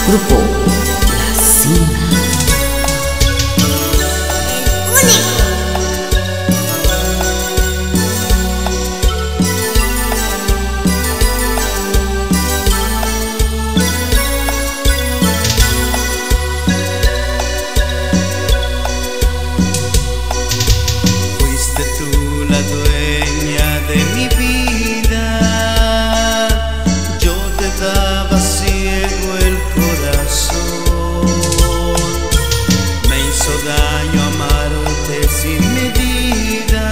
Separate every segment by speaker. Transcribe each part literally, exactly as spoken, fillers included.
Speaker 1: Grupo La Cima.
Speaker 2: Fuiste tú la dueña de mi vida, yo te daba ciego el corazón. Me hizo daño amarte sin medida,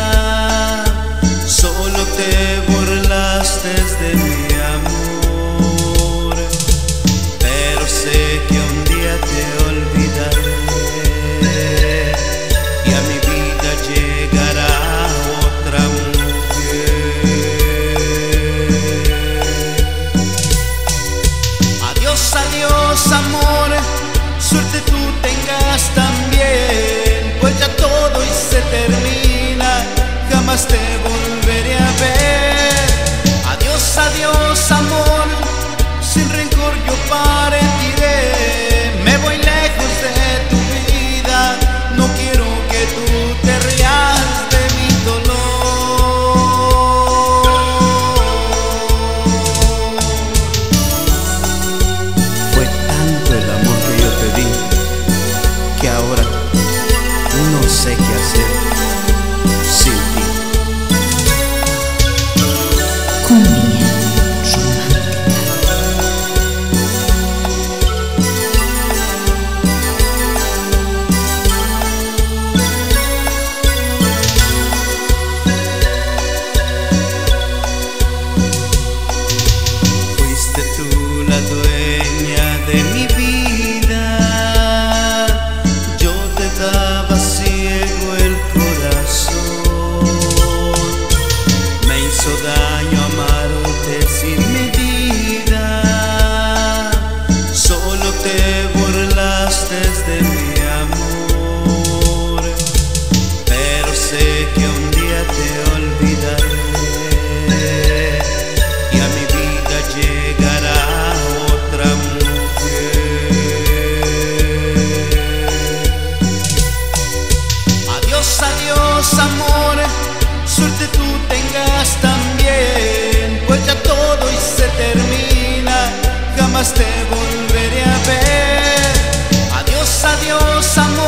Speaker 2: solo te burlaste de mi amor. Pero sé que un día te olvidaré y a mi vida llegará otra mujer. Adiós, adiós amor, suerte tú tengas también, pues ya todo y se termina, jamás te volveré a ver. Adiós, adiós amor, sin rencor yo partiré, me voy lejos de tu vida, no quiero que tú te rías de mi dolor. Fue tanto el amor que yo te di, que ahora no sé qué hacer sin ti.
Speaker 1: Cumbia romántica.
Speaker 2: Fuiste tú la dueña de mi vida, yo te daba ciego el corazón. Me hizo daño amarte sin medida, solo te burlaste de mi amor. Pero sé que un día te olvidaré y a mi vida llegará otra mujer. Adiós, adiós amor, suerte tú tengas también, pues ya todo y se termina, jamás te volveré a ver. Adiós, adiós amor.